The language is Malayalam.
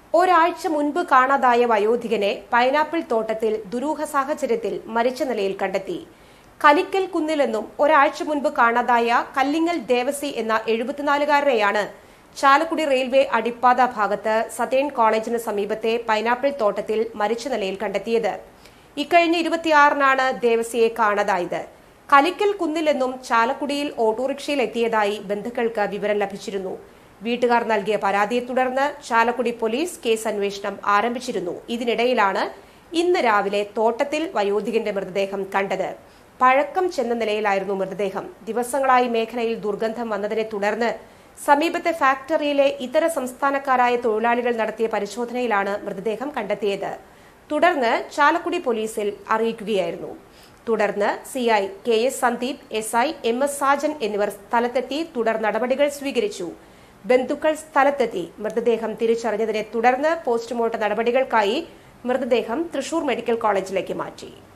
ഒരാഴ്ച മുൻപ് കാണാതായ വയോധികനെ പൈനാപ്പിൾ തോട്ടത്തിൽ ദുരൂഹ സാഹചര്യത്തിൽ മരിച്ച നിലയിൽ കണ്ടെത്തി. കലിക്കൽ കുന്നിലെന്നും ഒരാഴ്ച മുൻപ് കാണാതായ കല്ലിങ്ങൽ ദേവസി എന്ന 74-കാരനെയാണ് ചാലക്കുടി റെയിൽവേ അടിപ്പാത ഭാഗത്ത് സതേൺ കോളേജിന് സമീപത്തെ പൈനാപ്പിൾ തോട്ടത്തിൽ മരിച്ച നിലയിൽ കണ്ടെത്തിയത്. ഇക്കഴിഞ്ഞ 26-നാണ് ദേവസിയെ കാണാതായത്. കലിക്കൽ കുന്നിലെന്നും ചാലക്കുടിയിൽ ഓട്ടോറിക്ഷയിൽ എത്തിയതായി ബന്ധുക്കൾക്ക് വിവരം ലഭിച്ചിരുന്നു. വീട്ടുകാർ നൽകിയ പരാതിയെ തുടർന്ന് ചാലക്കുടി പോലീസ് കേസ് അന്വേഷണം ആരംഭിച്ചിരുന്നു. ഇതിനിടയിലാണ് ഇന്ന് രാവിലെ തോട്ടത്തിൽ വയോധികന്റെ മൃതദേഹം കണ്ടത്. പഴക്കം ചെന്ന നിലയിലായിരുന്നു മൃതദേഹം. ദിവസങ്ങളായി മേഖലയിൽ ദുർഗന്ധം വന്നതിനെ തുടർന്ന് സമീപത്തെ ഫാക്ടറിയിലെ ഇതര സംസ്ഥാനക്കാരായ തൊഴിലാളികൾ നടത്തിയ പരിശോധനയിലാണ് മൃതദേഹം കണ്ടെത്തിയത്. തുടർന്ന് ചാലക്കുടി പോലീസിൽ അറിയിക്കുകയായിരുന്നു. തുടർന്ന് CI KS Sandeep, SI MS Sajan എന്നിവർ സ്ഥലത്തെത്തി തുടർ നടപടികൾ സ്വീകരിച്ചു. ബന്ധുക്കൾ സ്ഥലത്തെത്തി മൃതദേഹം തിരിച്ചറിഞ്ഞതിനെ തുടർന്ന് പോസ്റ്റ്മോർട്ടം നടപടികൾക്കായി മൃതദേഹം തൃശൂർ മെഡിക്കൽ കോളേജിലേക്ക് മാറ്റി.